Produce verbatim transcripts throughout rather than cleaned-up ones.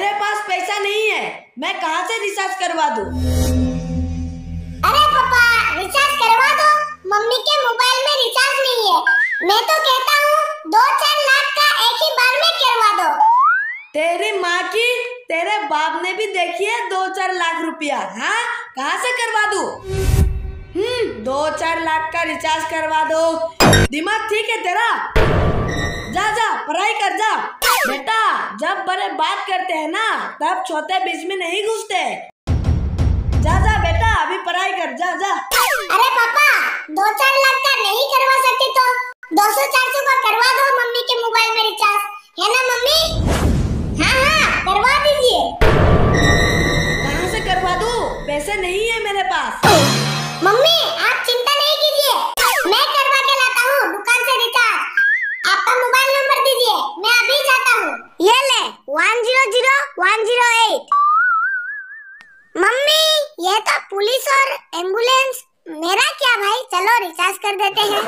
मेरे पास पैसा नहीं है, मैं कहाँ से रिचार्ज करवा दूँ? अरे पापा, रिचार्ज करवा दो, मम्मी के मोबाइल में रिचार्ज नहीं है। मैं तो कहता हूँ दो चार लाख का एक ही बार में करवा दो। तेरी माँ की, तेरे बाप ने भी देखी है दो चार लाख रुपया। हाँ, कहाँ से करवा दूँ? हम्म दो चार लाख का रिचार्ज करवा दो। दिमाग ठीक है तेरा? जा जा पढ़ाई कर जा। बेटा, जब बड़े बात करते हैं ना, तब छोटे बीच में नहीं घुसते। जा जा बेटा, अभी पढ़ाई कर, जा जा। अरे पापा, दो चार लाख का नहीं करवा सकते तो दो सौ चार सौ का करवा दो मम्मी के मोबाइल में रिचार्ज, है ना मम्मी? हाँ हाँ, करवा दीजिए। कहाँ से करवा दूँ? पैसे नहीं है मेरे पास। मम्मी, आप चिंता नहीं कीजिए, मैं करवा के लाता हूँ दुकान से रिचार्ज। आपका मोबाइल नंबर दीजिए, मैं अभी जाता हूँ। ये ले, one zero zero one zero eight. Mummy, ये तो पुलिस और एम्बुलेंस, मेरा क्या भाई, चलो रिचार्ज कर देते हैं।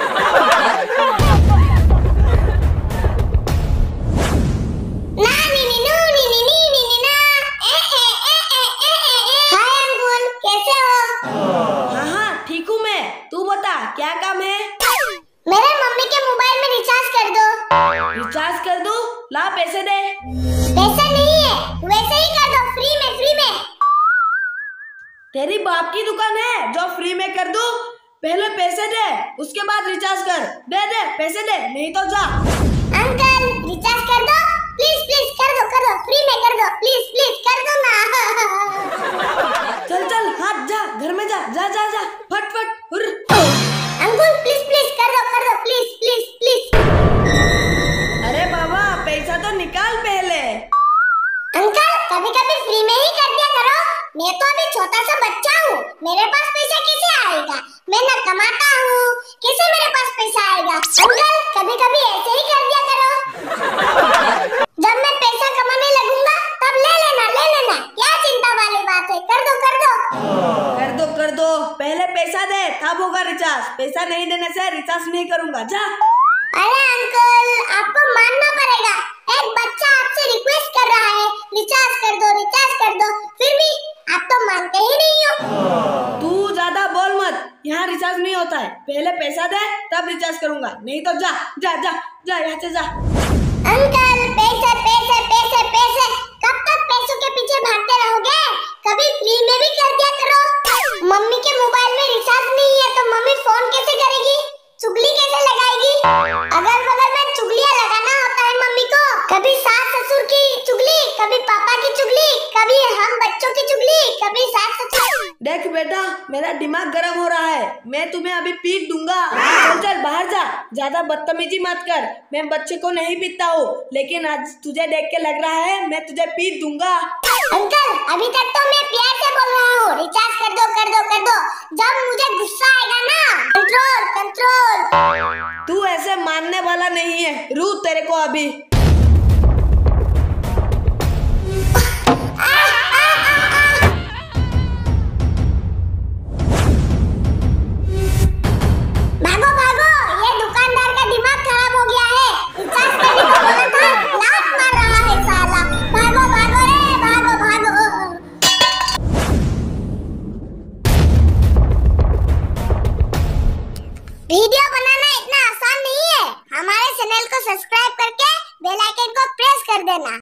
ना नी नी नो नी नी नी नी नी ना, ए ए ए ए ए ए ए। हाय अंकुल, कैसे हो? हाँ हाँ ठीक हूँ मैं, तू बता क्या काम है? मेरे मम्मी के मोबाइल में रिचार्ज कर दो। रिचार्ज कर दूँ? ला पैसे दे। पैसे नहीं है, वैसे ही कर दो, फ्री में फ्री में। तेरी बाप की दुकान है जो फ्री में कर दूं? पहले पैसे दे, उसके बाद रिचार्ज कर। दे दे पैसे दे, नहीं तो जा। अंकल, रिचार्ज कर दो, प्लीज प्लीज कर दो कर दो, फ्री में कर दो, प्लीज प्लीज कर दो ना। चल चल, हाथ जा, घर में जा, जा जा जा, फट फट हुर। अंकल प्लीज प्लीज कर दो कर दो, प्लीज प्लीज प्लीज। अरे बाबा, पैसा तो निकाल पहले। अंकल, कभी कभी फ्री में ही कर दिया करो, मैं तो अभी छोटा सा बच्चा हूँ, मेरे पास पैसा कैसे आएगा? मैं न कमाता हूँ, कैसे मेरे पास पैसा आएगा? अंकल, कभी कभी ऐसे ही कर दिया करो। जब मैं पैसा कमाने लगूंगा तब ले लेना ले लेना, क्या चिंता वाली बात है, कर दो कर दो। कर दो कर दो, पहले पैसा दे तब होगा रिचार्ज। पैसा नहीं देने से रिचार्ज नहीं करूँगा, जा। अरे अंकल, आपको मानना पड़ेगा, एक बच्चा आपसे रिक्वेस्ट कर रहा है रिचार्ज कर दो रिचार्ज कर दो, फिर भी आप तो मानते ही नहीं हो। तू ज्यादा बोल मत, यहाँ रिचार्ज नहीं होता है। पहले पैसा दे तब रिचार्ज करूँगा, नहीं तो जा जा जा जा, यहाँ से जा। अंकल, पैसे पैसे पैसे पैसे, कब तक पैसों के पीछे भागते रहोगे? कभी फ्री में भी कर दिया करो। मम्मी के मोबाइल में रिचार्ज नहीं है तो मम्मी फोन कैसे करेगी, चुगली कैसे लगाएगी? अगल बगल में चुगलियां लगाना होता है मम्मी को, कभी सास ससुर की चुगली, कभी पापा की चुगली, कभी हम बच्चों की चुगली, कभी सास ससुर। देख बेटा, मेरा दिमाग गर्म हो रहा है, मैं तुम्हें अभी पीट दूंगा। चल चल बाहर जा, ज्यादा बदतमीजी मत कर। मैं बच्चे को नहीं पीटता हूँ, लेकिन आज तुझे देख के लग रहा है मैं तुझे पीट दूंगा। अंकल, अभी तक तो मैं प्यार से बोल रहा हूँ रिचार्ज कर दो कर दो कर दो, जब मुझे गुस्सा आएगा ना, कंट्रोल कंट्रोल। तू ऐसे मानने वाला नहीं है, रू तेरे को अभी। भागो भागो, ये दुकानदार का दिमाग खराब हो गया है, रिचार्ज करने को बोला था, लात मार रहा है साला। भागो भागो रे, भागो भागो। वीडियो बनाना इतना आसान नहीं है, हमारे चैनल को सब्सक्राइब करके बेल आइकन को प्रेस कर देना।